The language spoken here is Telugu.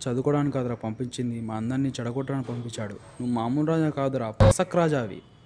చదువుకోవడానికి కాదురా పంపించింది, మా అందరినీ చెడగొట్టడానికి పంపించాడు. నువ్వు మామూలు రాజా కాదురా, పసక్ రాజావి.